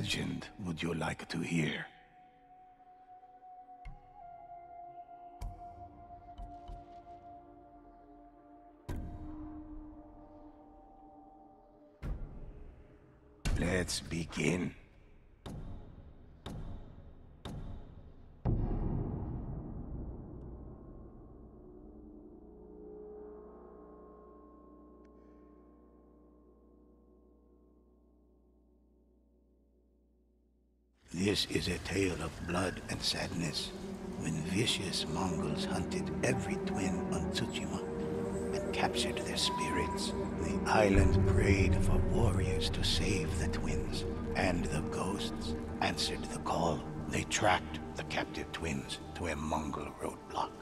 legend would you like to hear? Let's begin. This is a tale of blood and sadness, when vicious Mongols hunted every twin on Tsushima and captured their spirits. The island prayed for warriors to save the twins, and the ghosts answered the call. They tracked the captive twins to a Mongol roadblock.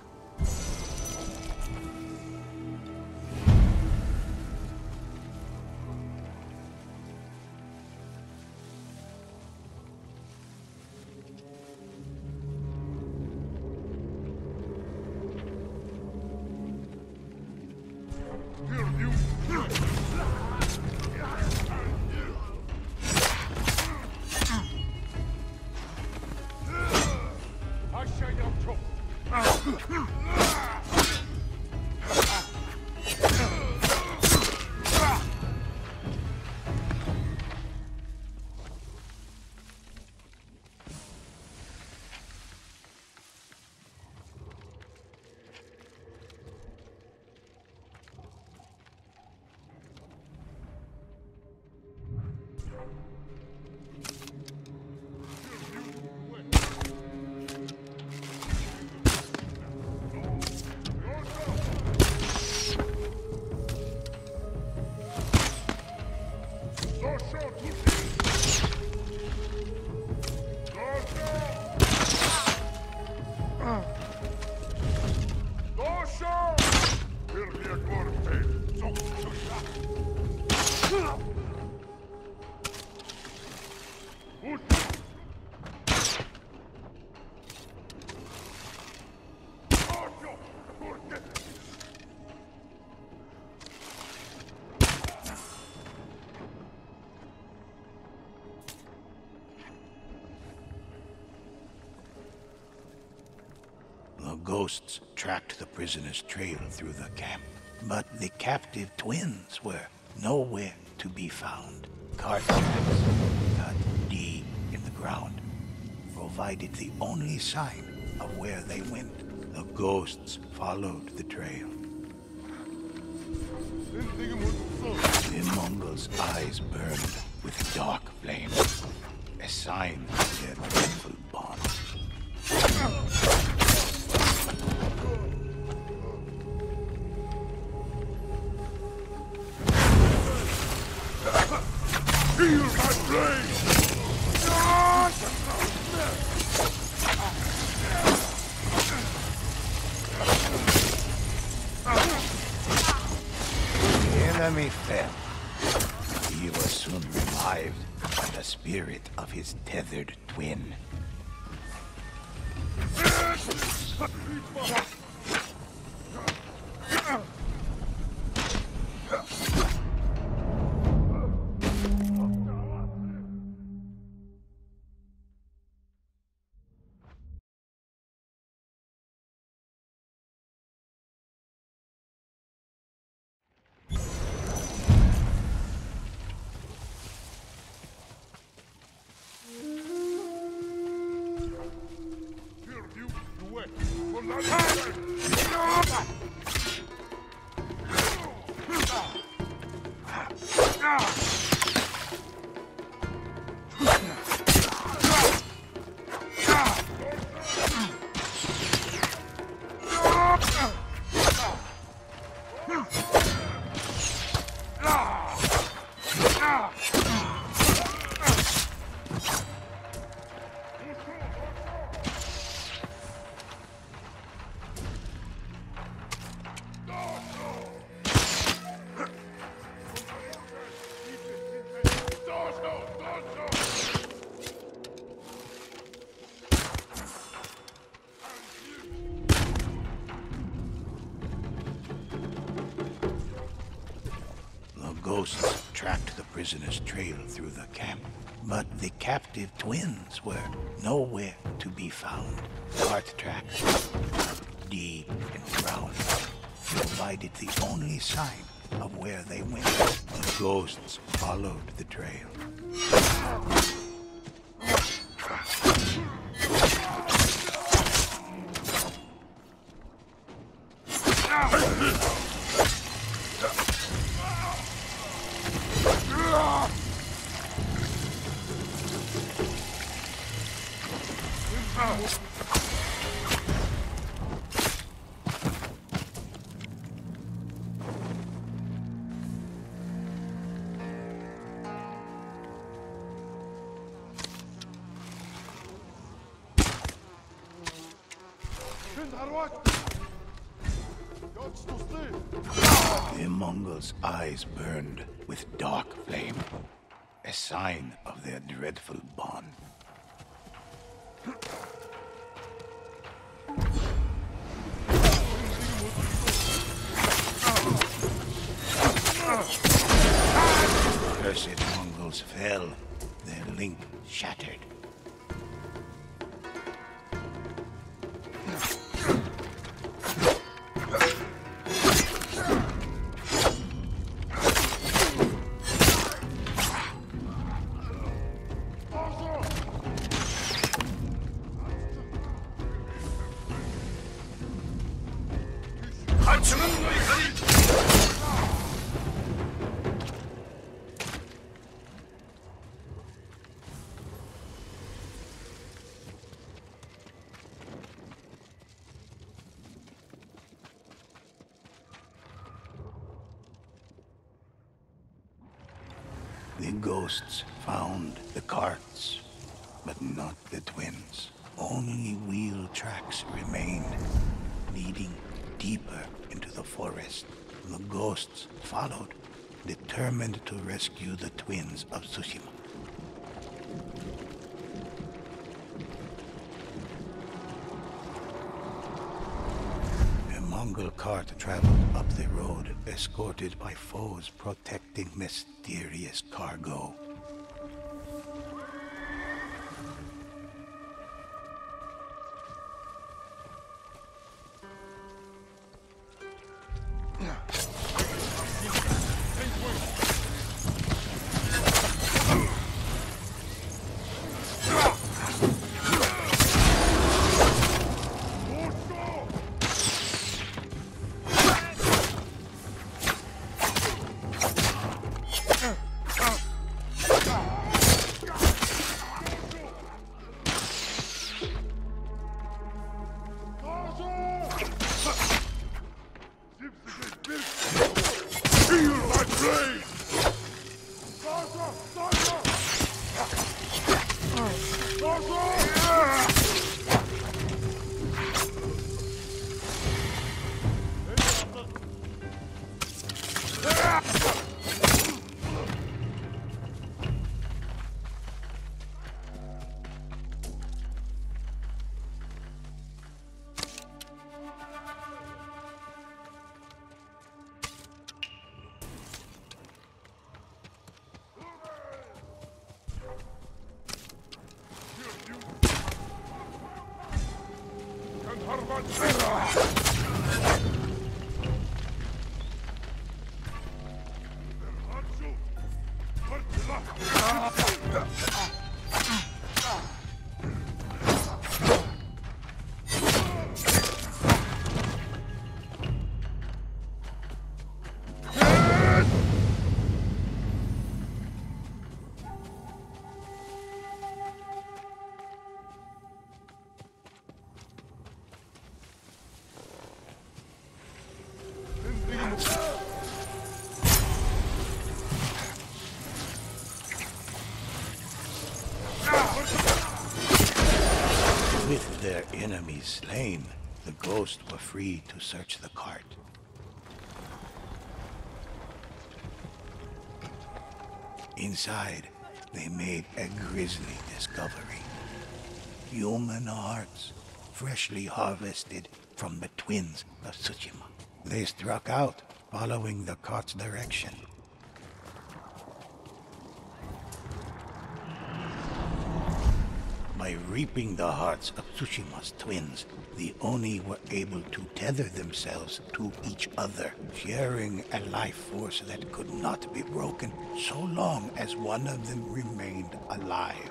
Ghosts tracked the prisoners' trail through the camp, but the captive twins were nowhere to be found. Cartridges cut deep in the ground provided the only sign of where they went. The ghosts followed the trail. The Mongols' eyes burned with dark flame, a sign of their dreadful bond. Feel my blade! The enemy fell. He was soon revived by the spirit of his tethered twin. Ghosts tracked the prisoners' trail through the camp, But the captive twins were nowhere to be found. Cart tracks, deep in the ground, provided the only sign of where they went. The ghosts followed the trail. The Mongols' eyes burned with dark flame, a sign of their dreadful bond. Cursed Mongols fell, their link shattered. The ghosts found the carts, but not the twins. Only wheel tracks remained, leading deeper into the forest. The ghosts followed, determined to rescue the twins of Tsushima. A Mongol cart traveled up the road, escorted by foes protecting mysterious cargo. With their enemies slain, the ghosts were free to search the cart. Inside, they made a grisly discovery. Human hearts, freshly harvested from the twins of Tsushima. They struck out, following the cart's direction. By reaping the hearts of Tsushima's twins, the Oni were able to tether themselves to each other, sharing a life force that could not be broken so long as one of them remained alive.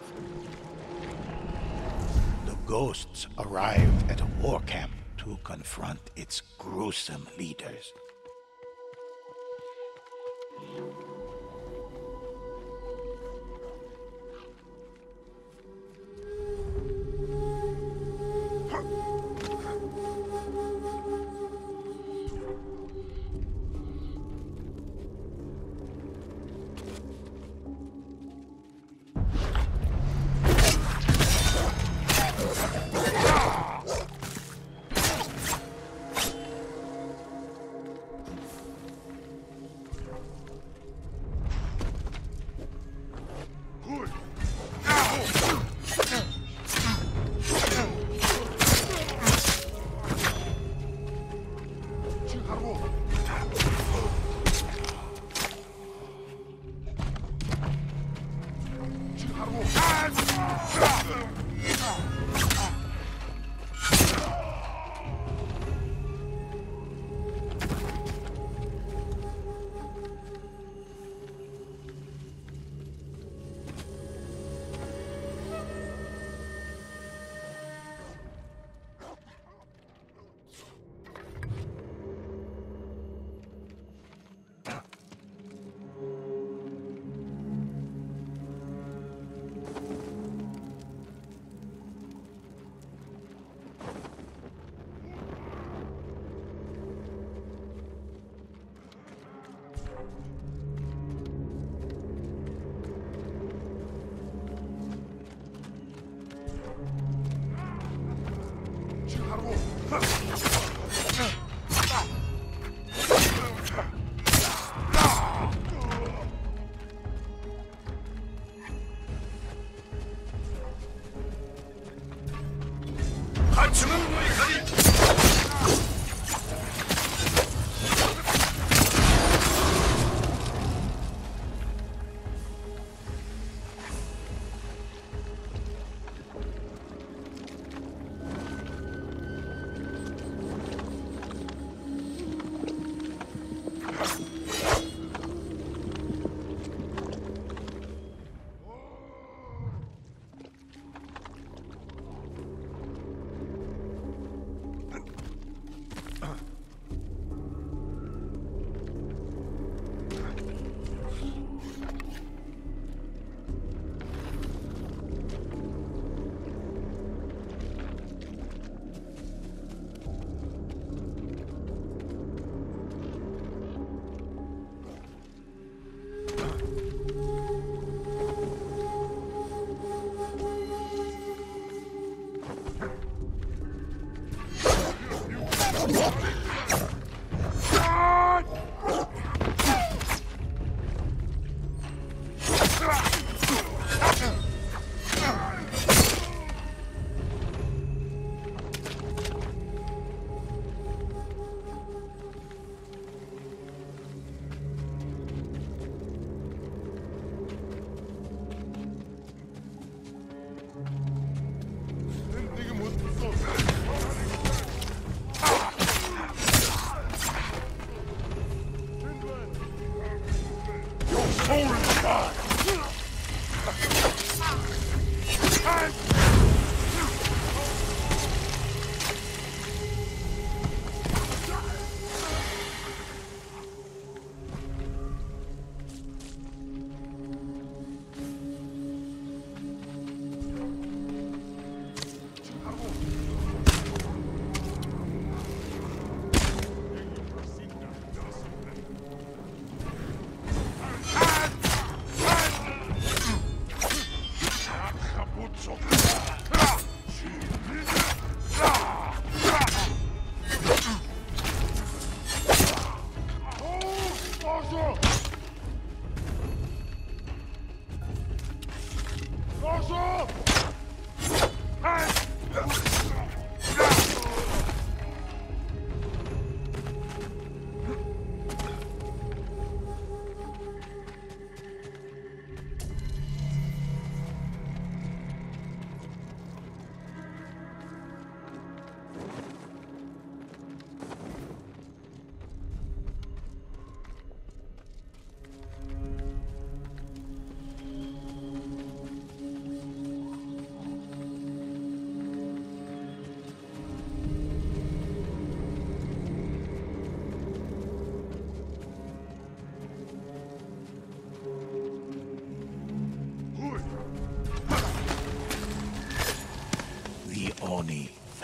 The ghosts arrived at a war camp to confront its gruesome leaders.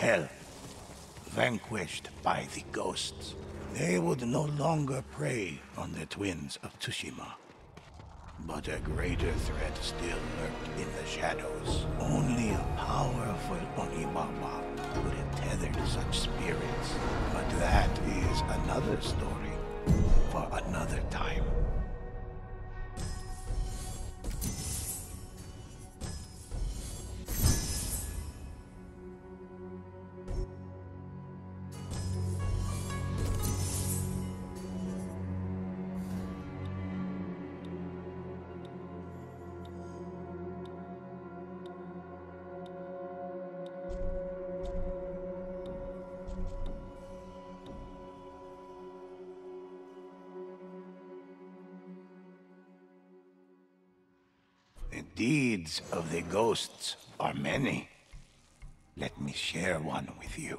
hell, vanquished by the ghosts. They would no longer prey on the twins of Tsushima. But a greater threat still lurked in the shadows. Only a powerful Onibaba could have tethered such spirits. But that is another story for another time. The deeds of the ghosts are many. Let me share one with you.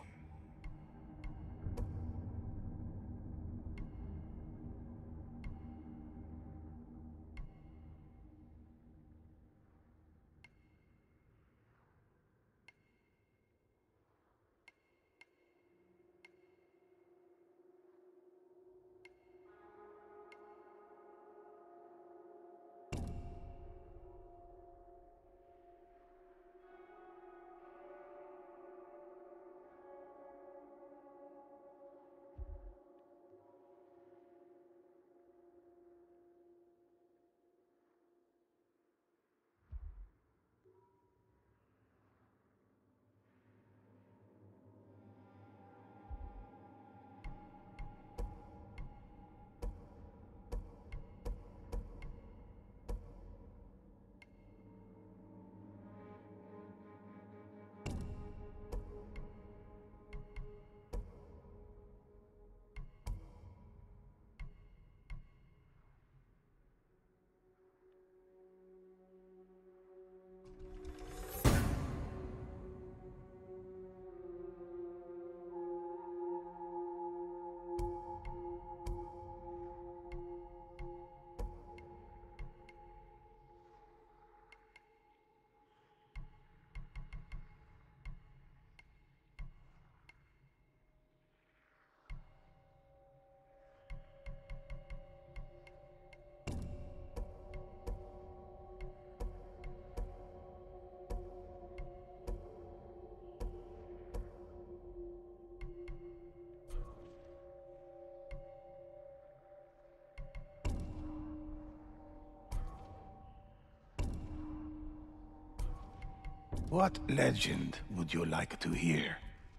What legend would you like to hear?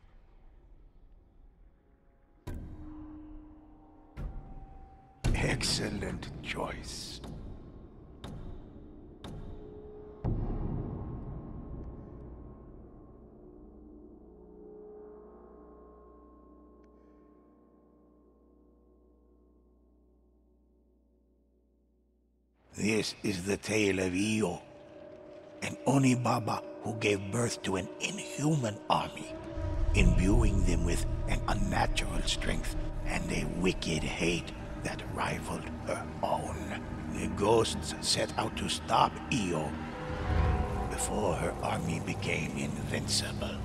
Excellent choice. This is the tale of Io, an Onibaba who gave birth to an inhuman army, imbuing them with an unnatural strength and a wicked hate that rivaled her own. The ghosts set out to stop Io before her army became invincible.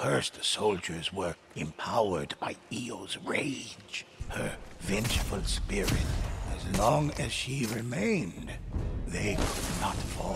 cursed soldiers were empowered by Io's rage, her vengeful spirit. As long as she remained, they could not fall.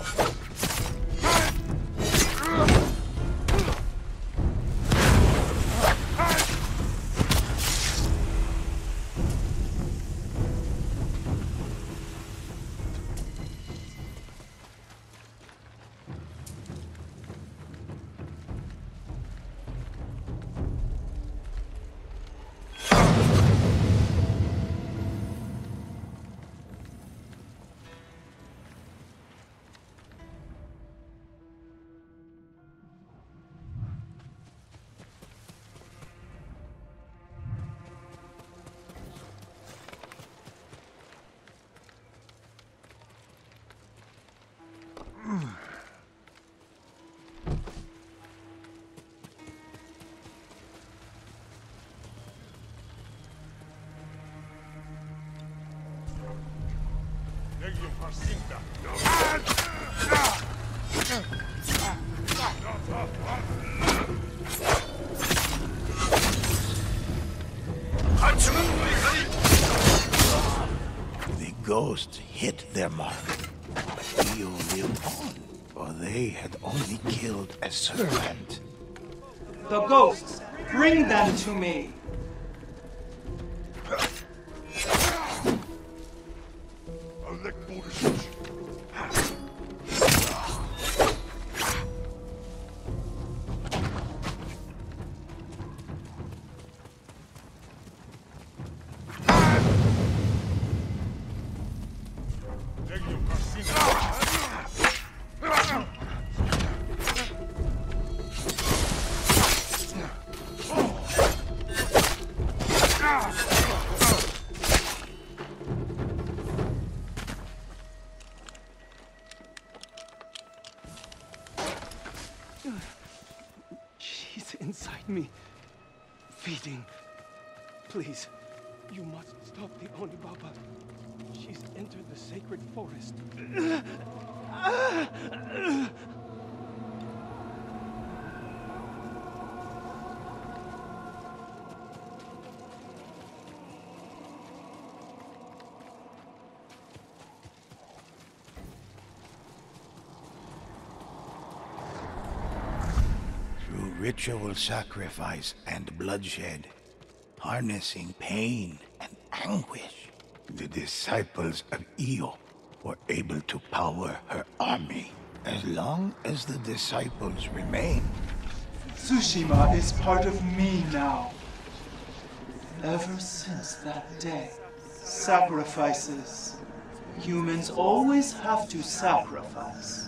The ghosts hit their mark, but Io lived on, for they had only killed a servant. The ghosts, bring them to me! She's inside me, feeding. Please, you must stop the Onibaba. She's entered the sacred forest. Ritual sacrifice and bloodshed, harnessing pain and anguish, the disciples of Io were able to power her army. As long as the disciples remain, Tsushima is part of me now. Ever since that day, sacrifices. Humans always have to sacrifice.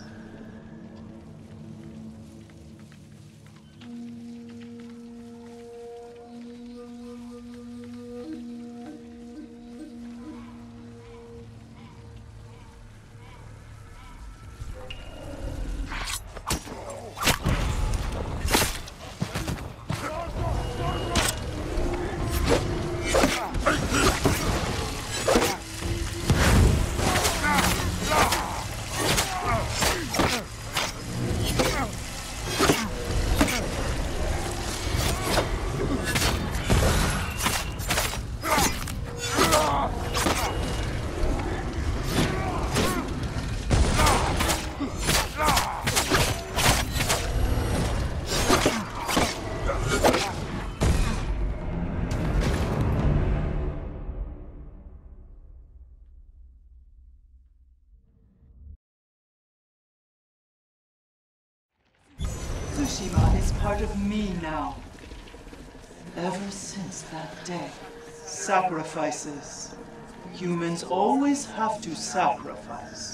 Tsushima is part of me now. Ever since that day, sacrifices. Humans always have to sacrifice.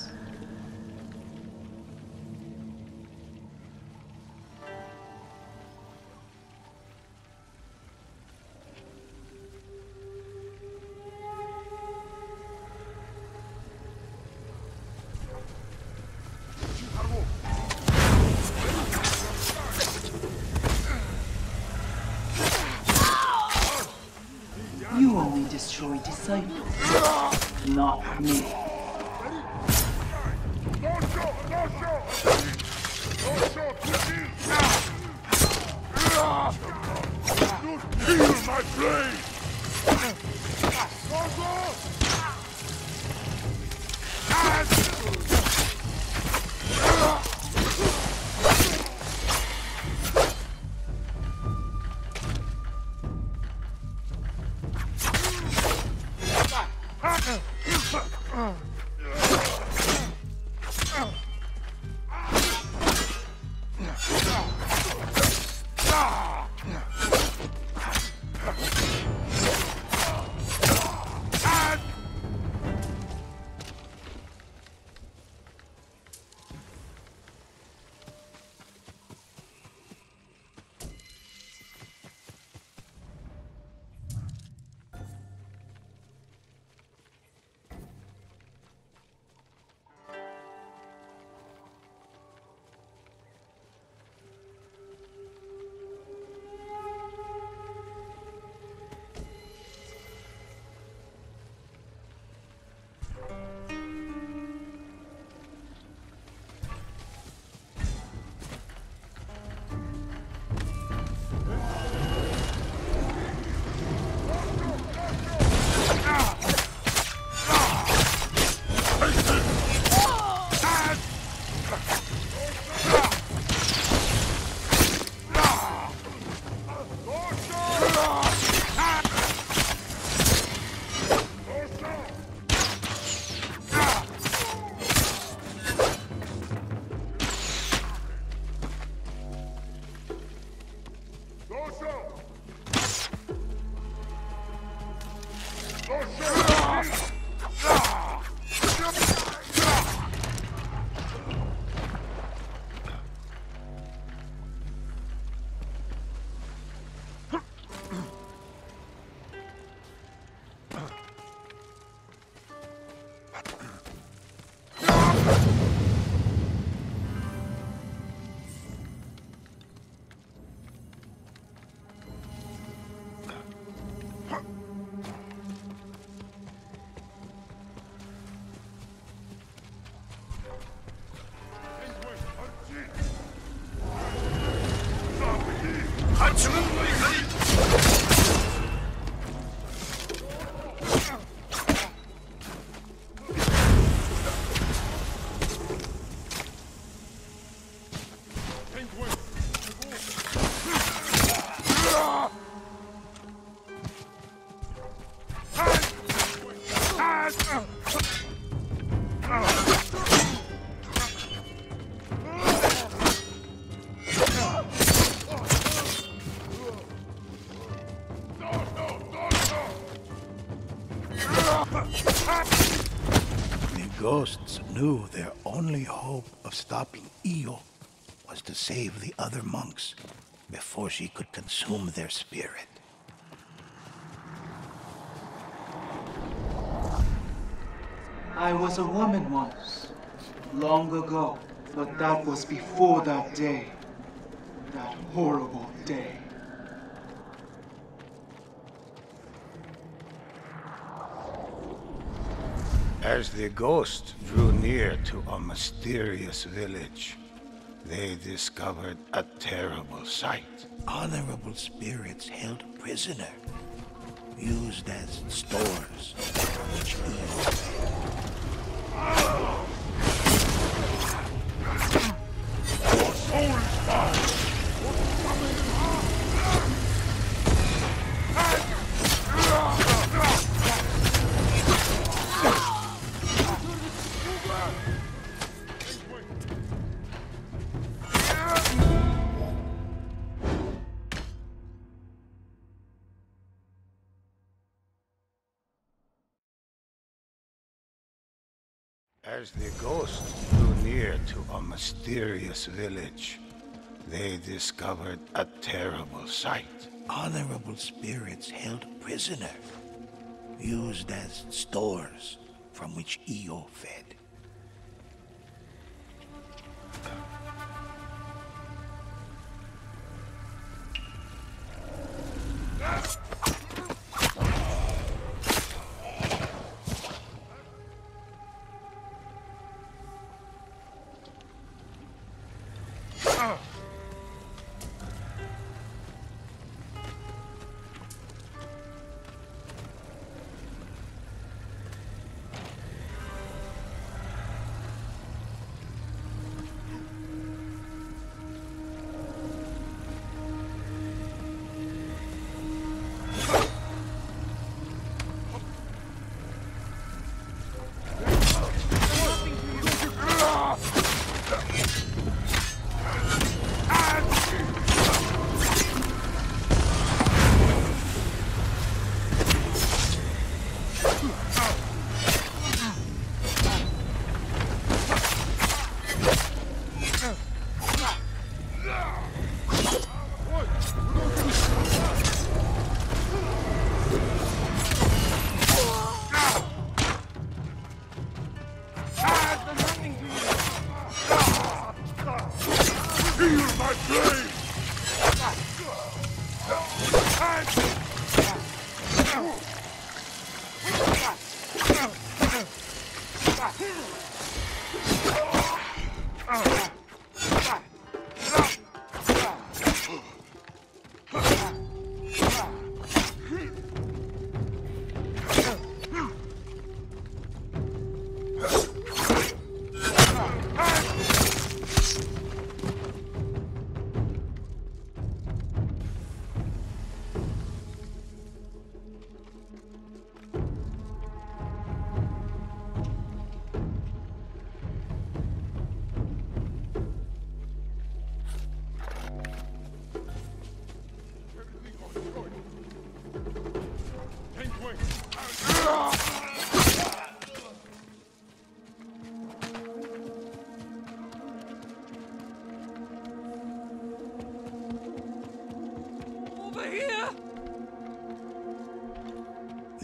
You only destroy disciples, not me. No shot! Feel my blade! Ghosts knew their only hope of stopping Io was to save the other monks before she could consume their spirit. I was a woman once, long ago, but that was before that day. That horrible day. As the ghosts drew near to a mysterious village, they discovered a terrible sight. Honorable spirits held prisoner, used as stores from which evil Your soul is mine! As the ghosts drew near to a mysterious village, they discovered a terrible sight. Honorable spirits held prisoner, used as stores from which Io fed.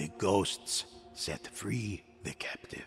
The ghosts set free the captive.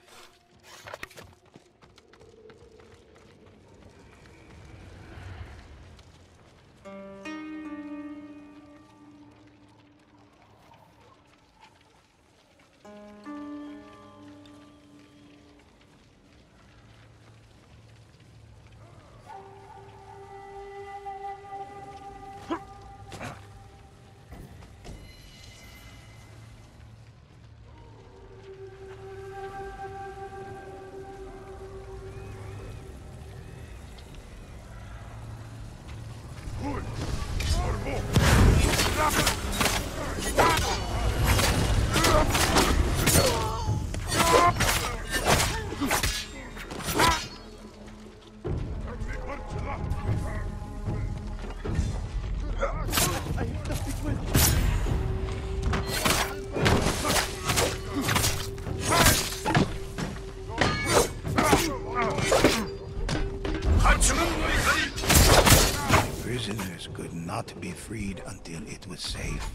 Prisoners could not be freed until it was safe.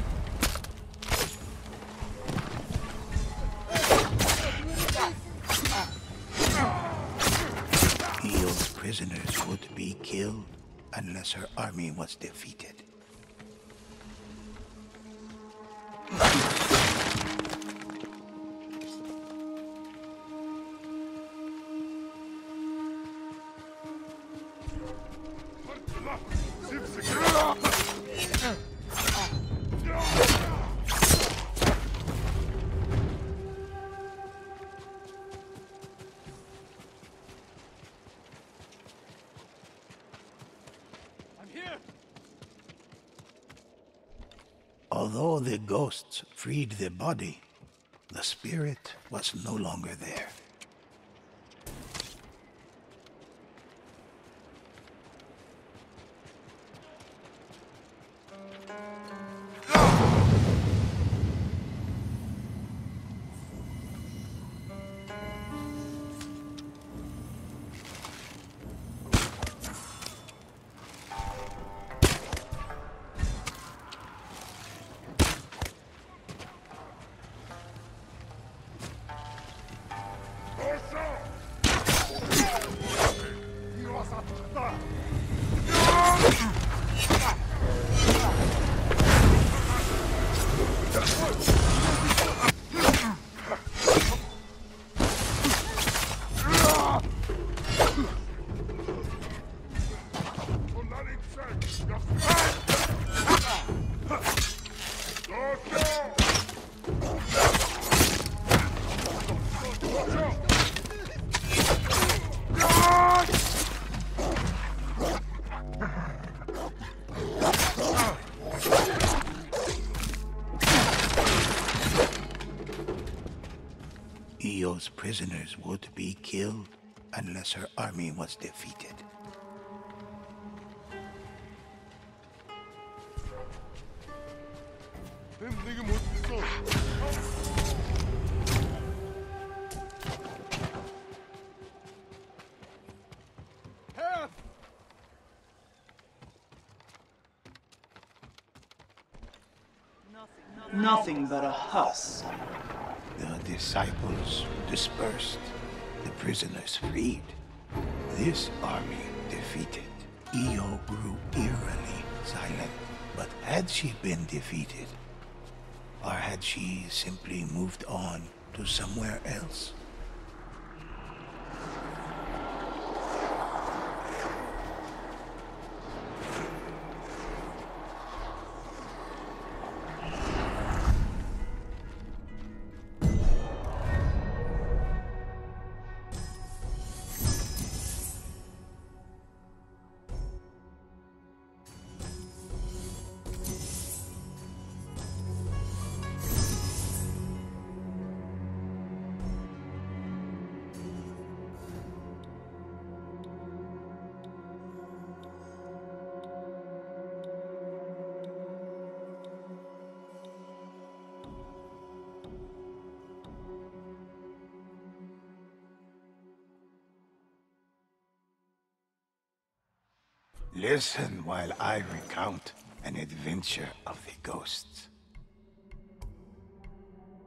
Eo's prisoners would be killed unless her army was defeated. Although the ghosts freed the body, the spirit was no longer there. Eo's prisoners would be killed unless her army was defeated. Nothing but a husk. The disciples dispersed, the prisoners freed. This army defeated. Io grew eerily silent. But had she been defeated? Or had she simply moved on to somewhere else? Listen while I recount an adventure of the ghosts.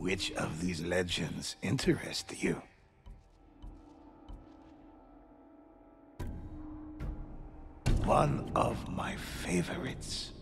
Which of these legends interest you? One of my favorites.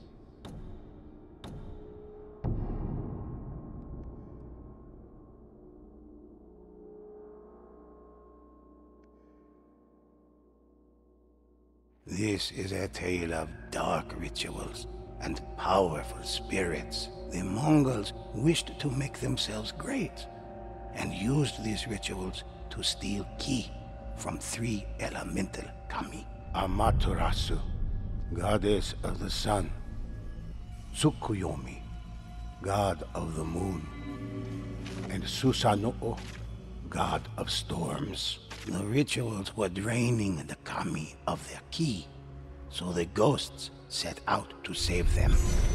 This is a tale of dark rituals and powerful spirits. The Mongols wished to make themselves great and used these rituals to steal ki from 3 elemental kami. Amaterasu, goddess of the sun. Tsukuyomi, god of the moon. And Susanoo, god of storms. The rituals were draining the kami of their ki, so the ghosts set out to save them.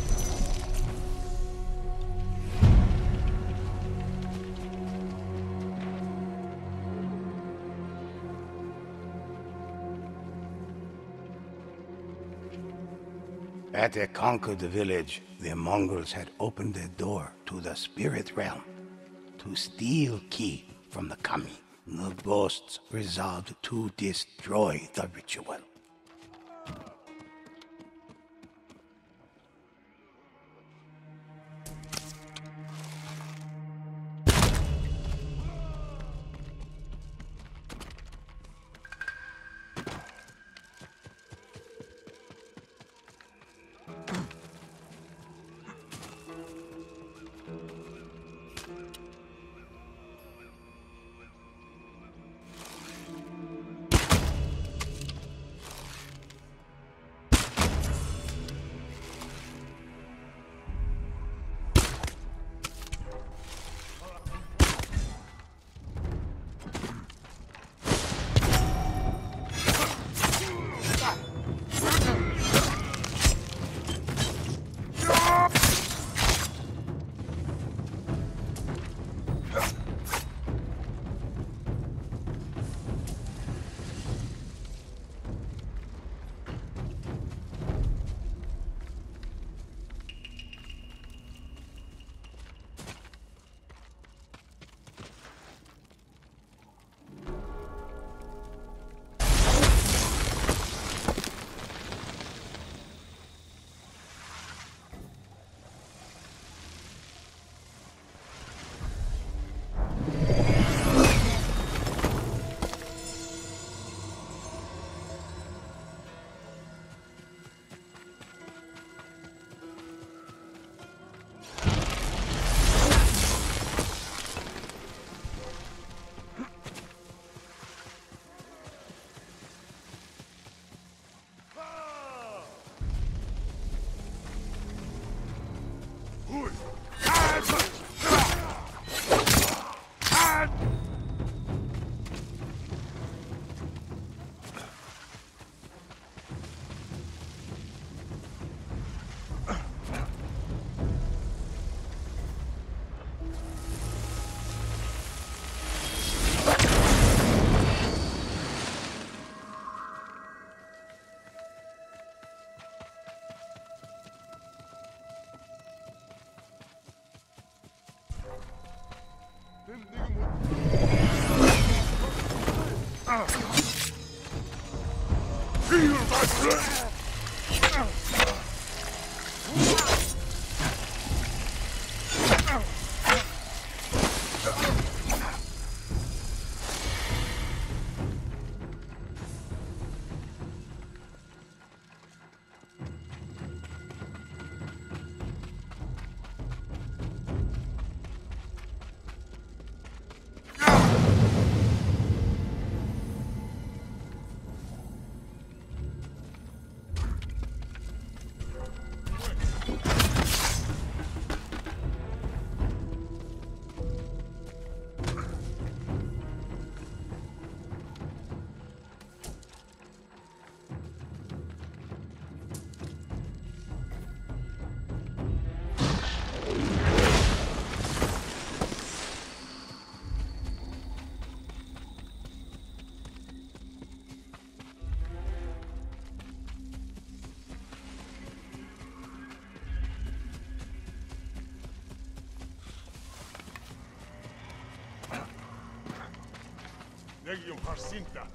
At their conquered village, the Mongols had opened their door to the spirit realm to steal ki from the kami. The ghosts resolved to destroy the ritual. Feel my blade! Negium Harsinta.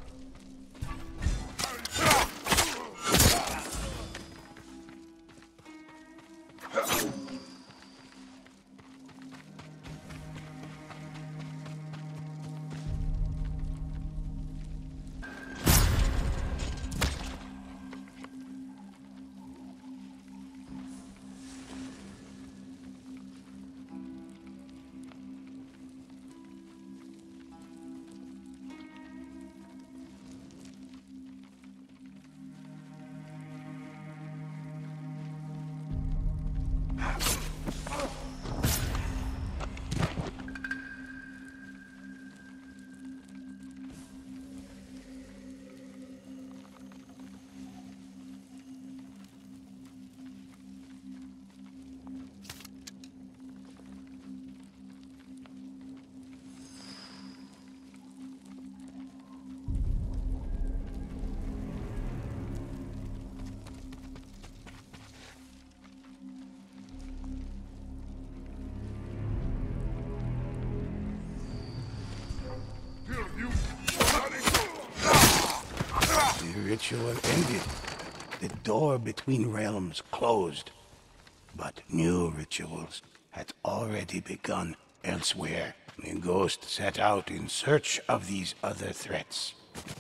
The ritual ended. The door between realms closed. But new rituals had already begun elsewhere. The ghost set out in search of these other threats.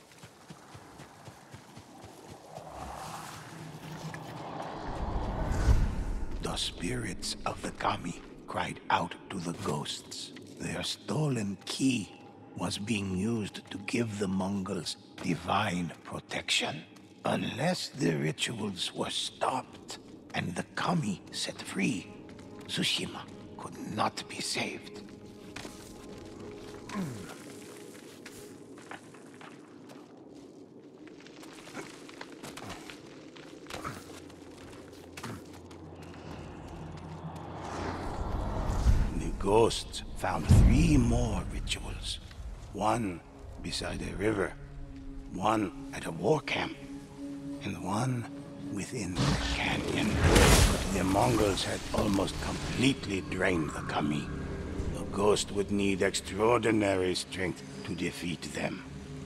The spirits of the kami cried out to the ghosts. Their stolen key was being used to give the Mongols divine protection. Unless the rituals were stopped and the kami set free, Tsushima could not be saved. The ghosts found 3 more rituals. One beside a river, one at a war camp, and one within a canyon. But the Mongols had almost completely drained the kami. The ghost would need extraordinary strength to defeat them.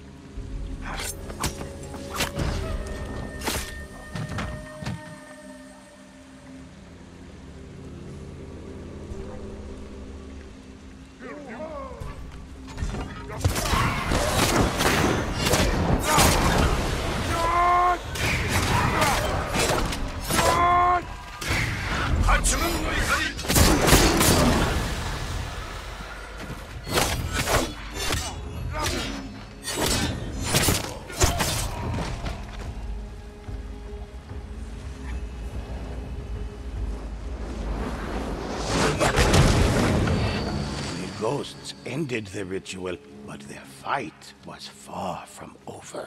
Ghosts ended the ritual, but their fight was far from over.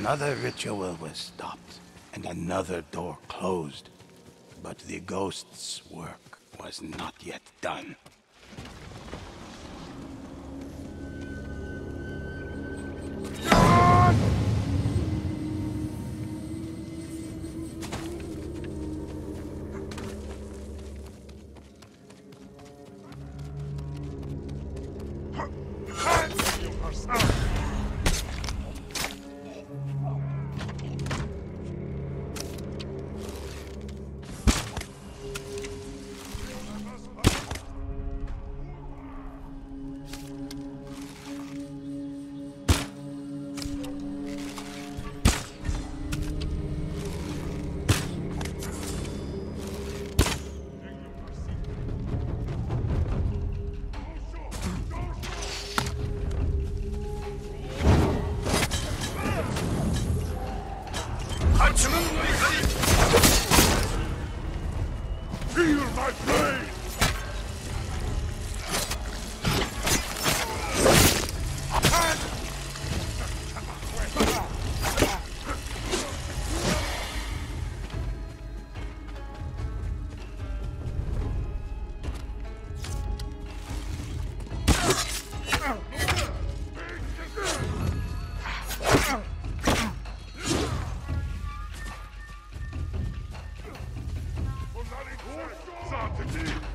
Another ritual was stopped, and another door closed. But the ghost's work was not yet done. Feel my blade! Sonic,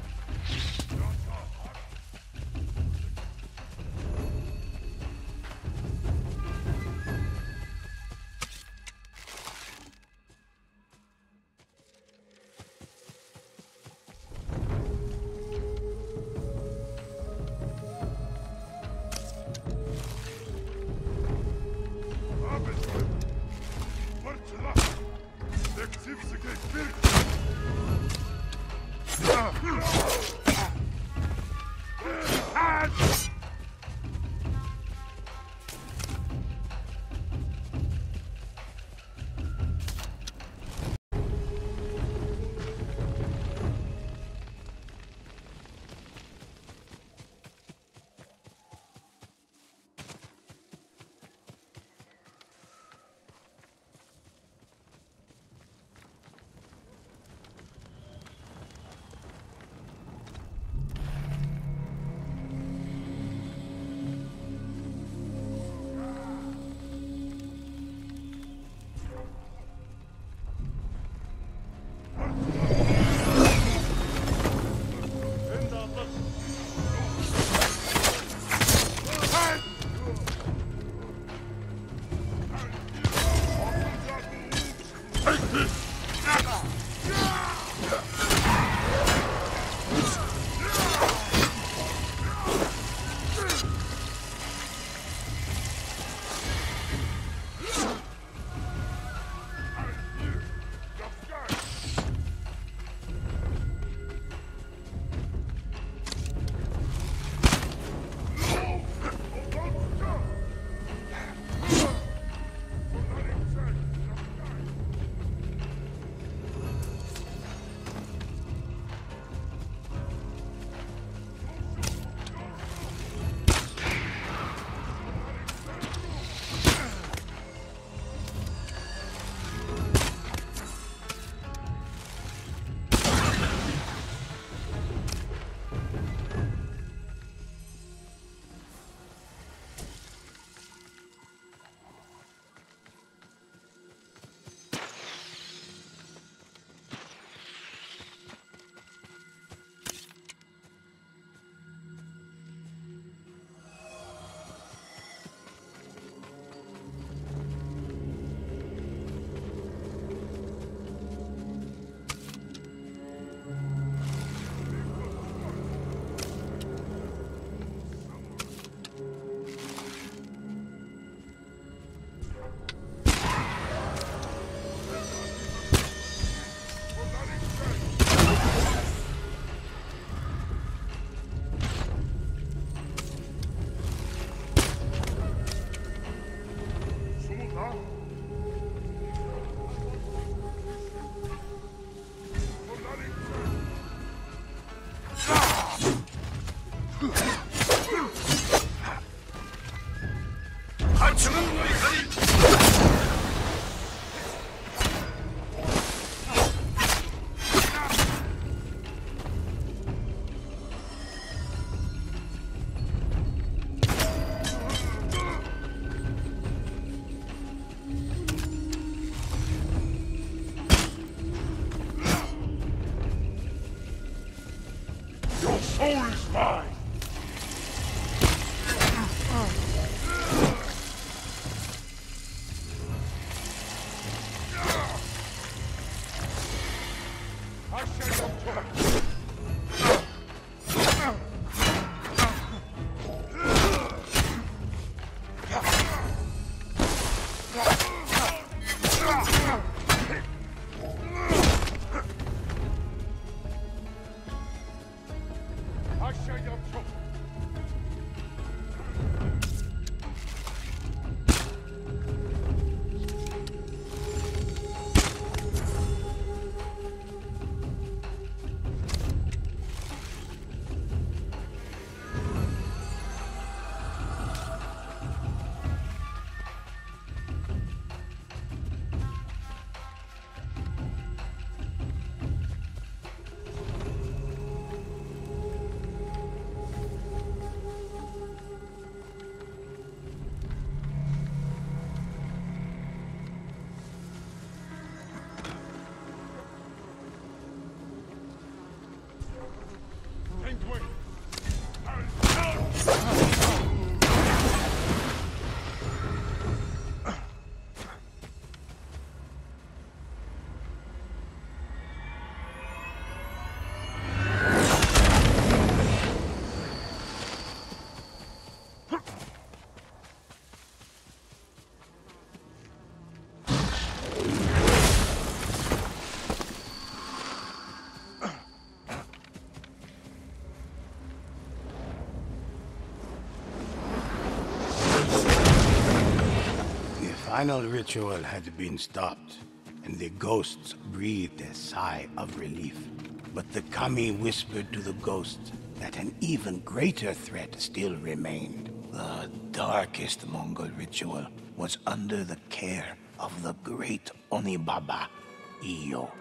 final ritual had been stopped, and the ghosts breathed a sigh of relief. But the kami whispered to the ghosts that an even greater threat still remained. The darkest Mongol ritual was under the care of the great Onibaba, Iyo.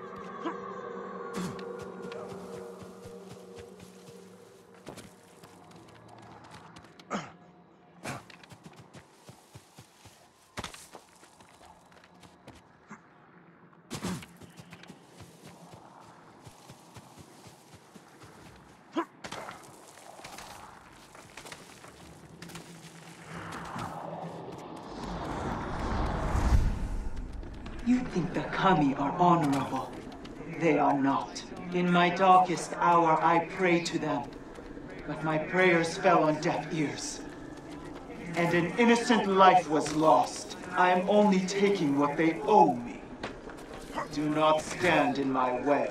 You think the kami are honorable. They are not. In my darkest hour, I prayed to them. But my prayers fell on deaf ears. And an innocent life was lost. I am only taking what they owe me. Do not stand in my way.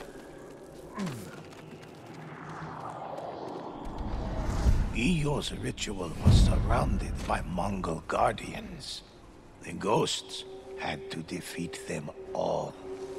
Iyo's ritual was surrounded by Mongol guardians. The ghosts had to defeat them all.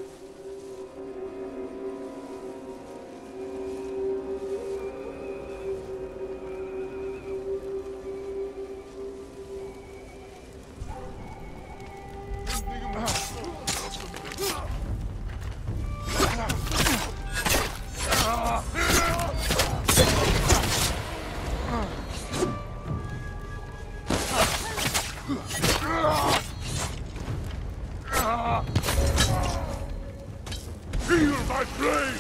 Feel my blade!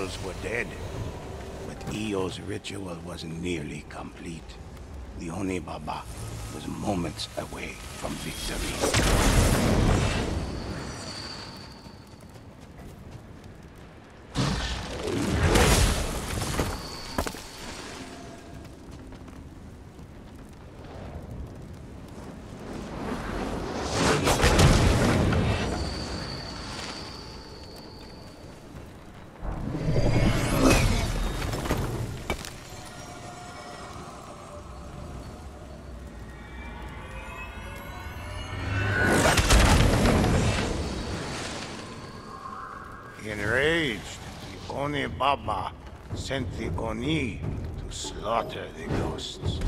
Mongols were dead. But Eo's ritual wasn't nearly complete. The Oni Baba was moments away from victory. Enraged, the Oni Baba sent the Oni to slaughter the ghosts.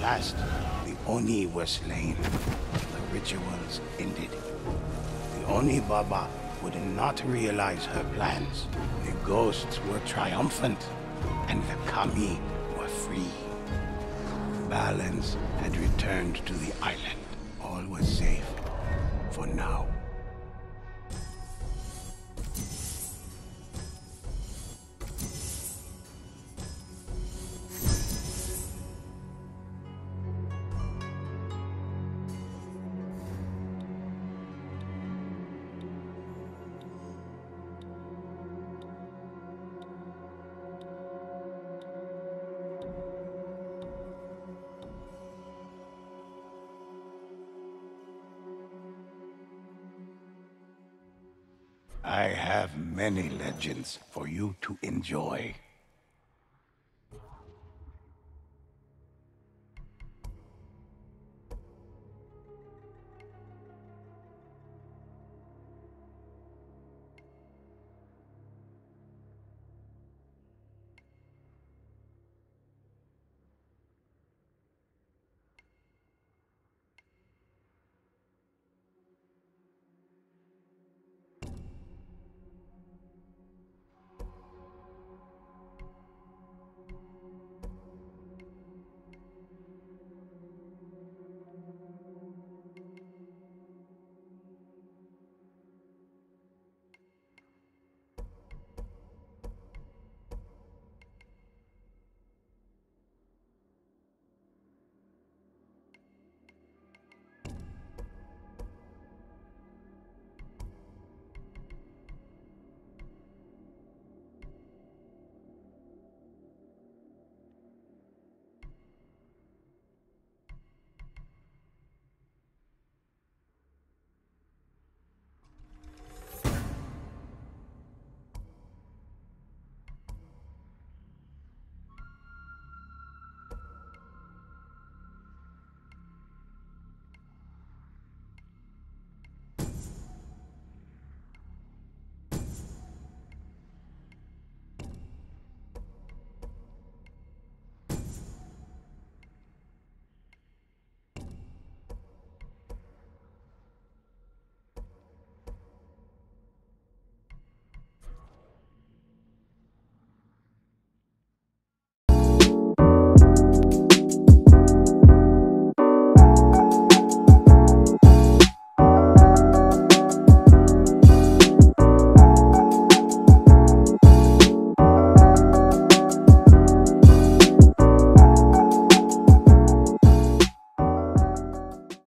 last, the Oni were slain. The rituals ended. The Oni Baba would not realize her plans. The ghosts were triumphant, and the Kami were free. Balance had returned to the island. All was safe, for now. I have many legends for you to enjoy.